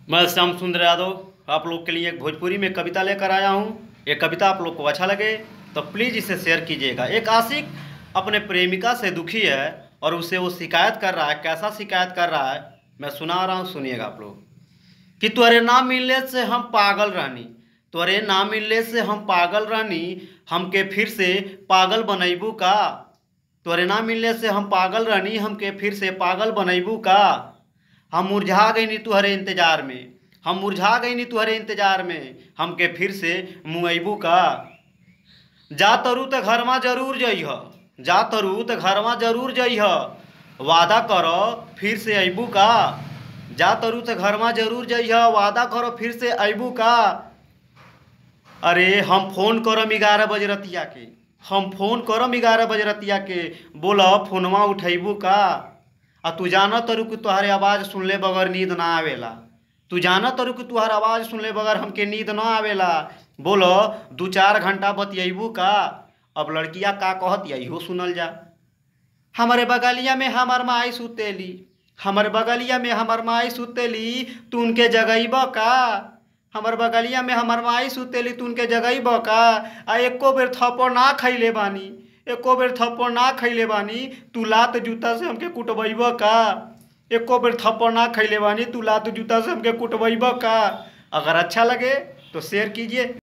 मैं श्याम सुंदर यादव आप लोग के लिए एक भोजपुरी में कविता लेकर आया हूँ। ये कविता आप लोग को अच्छा लगे तो प्लीज़ इसे शेयर कीजिएगा। एक आशिक अपने प्रेमिका से दुखी है और उसे वो शिकायत कर रहा है। कैसा शिकायत कर रहा है मैं सुना रहा हूँ, सुनिएगा आप लोग। कि त्वरे ना मिलने से हम पागल रहनी, त्वरे ना मिलने से हम पागल रहनी, हमके फिर से पागल बनैबू का। त्वरे ना मिलने से हम पागल रहनी, हमके फिर से पागल बनैबू का। हम मुरझा गई नी तुहरे इंतजार में, हम मुरझा गई नी तुहरे इंतजार में, हमके फिर से मुआइबू का। जा तरू तो घर में जरूर जइह, जा तरू तो घर में जरूर जइह, वादा करो फिर से अबू का। जा तरू तो घर में जरूर जइह, वादा करो फिर से अबू का। अरे हम फोन करम 11 बजे रतिया के, हम फोन करम 11 बजे रतिया के, बोला फोनवा उठैबू का। आ तू जाना तरू कि तुहारे आवाज़ सुनले बगैर नींद ना आवेला, तू जाना तरू कि तुहार आवाज़ सुनले बगैर हमके नींद ना आवेला। बोलो 2-4 घंटा बतियबू का। अब लड़किया का कहत यही सुनल जा। हमारे बगलिया में हमार माई सुतेली, हमारे बगलिया में हमार माई सुतेली, तू उनके जगैब का। हमार बगलिया में हमार माई सुतेली, तू उनके जगैब का। आ एको बेर थप्पड़ ना खैले बानी, एको बेर थप्पड़ ना खैले बानी, तू लात जूता से हमके कुटबैब का। एको बेर थप्पड़ ना खैले बानी, तू लात जूता से हमके कुटबैब का। अगर अच्छा लगे तो शेयर कीजिए।